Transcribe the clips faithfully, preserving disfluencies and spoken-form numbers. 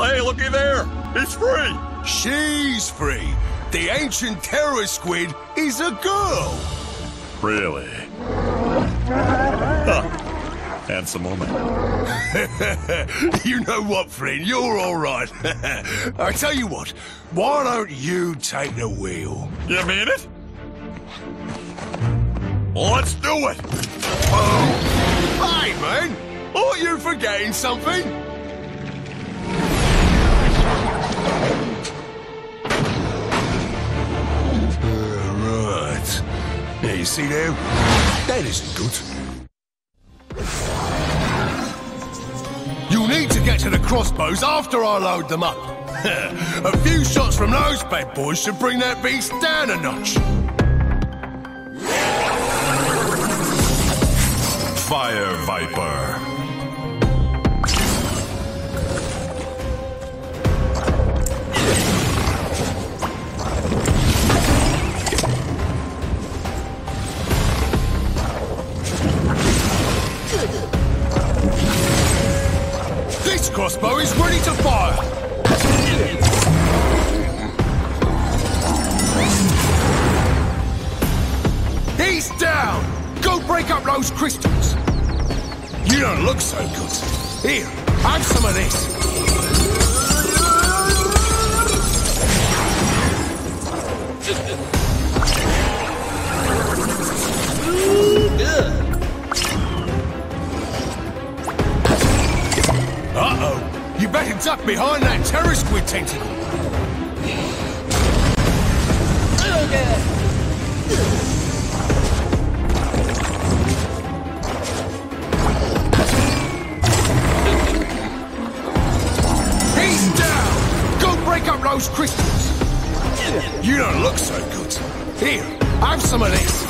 hey, looky there. He's free. She's free. The ancient terror squid is a girl. Really? Huh. Handsome woman. You know what, friend? You're all right. I tell you what, why don't you take the wheel? You mean it? Let's do it. Oh, hey, man. Aren't you forgetting something? Yeah, you see there? That isn't good. You'll need to get to the crossbows after I load them up. A few shots from those bad boys should bring that beast down a notch. Fire Viper. This crossbow is ready to fire! He's down! Go break up those crystals! You don't look so good. Here, have some of this. Uh-oh! You better duck behind that terror squid tentacle. He's down! Go break up those crystals. You don't look so good. Here, have some of this.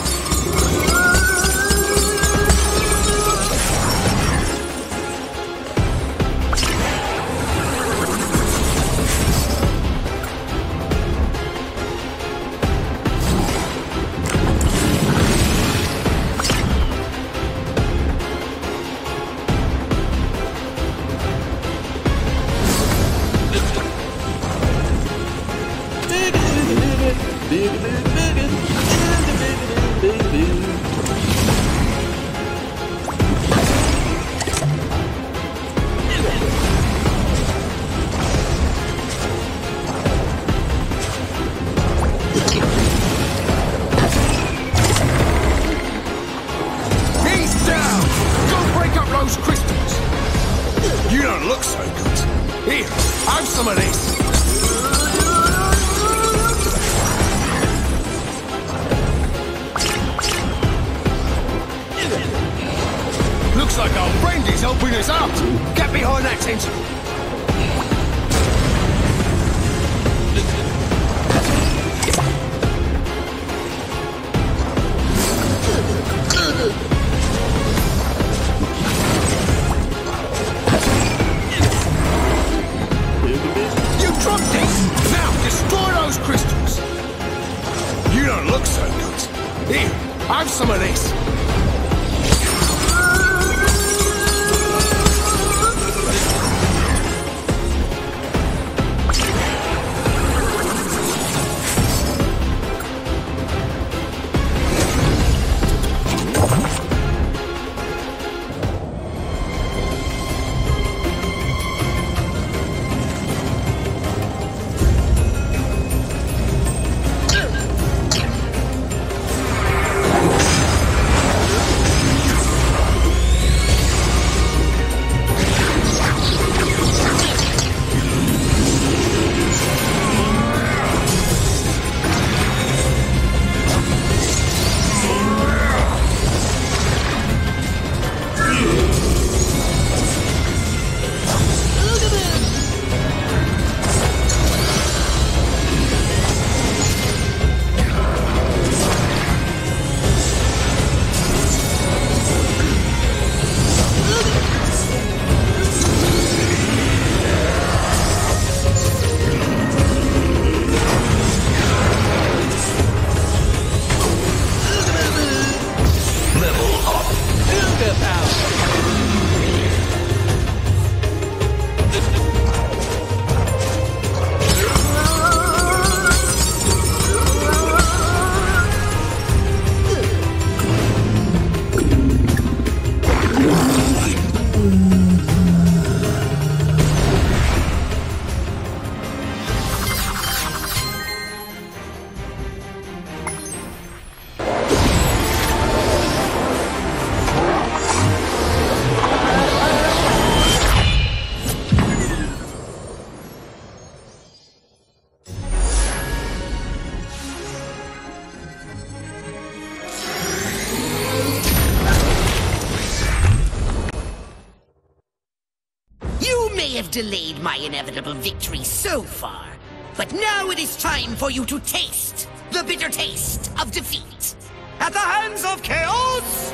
may have delayed my inevitable victory so far, but now it is time for you to taste the bitter taste of defeat at the hands of Chaos!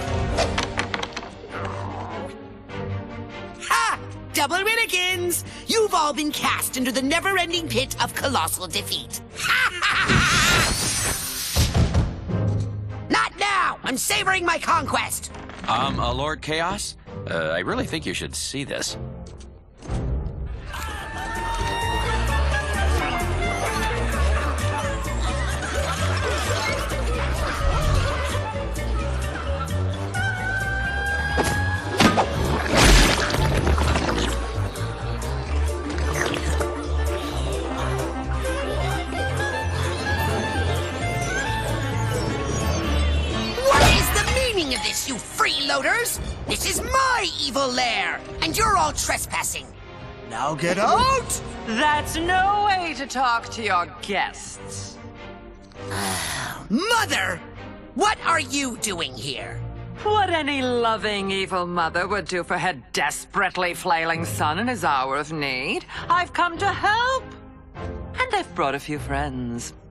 Ha! Double Winnikins! You've all been cast into the never-ending pit of colossal defeat. Ha ha ha! Not now! I'm savoring my conquest! Um, uh, Lord Chaos? Uh, I really think you should see this. Of this, you freeloaders! This is my evil lair, and you're all trespassing. Now get out! That's no way to talk to your guests. Mother! What are you doing here? What any loving evil mother would do for her desperately flailing son in his hour of need. I've come to help. And I've brought a few friends.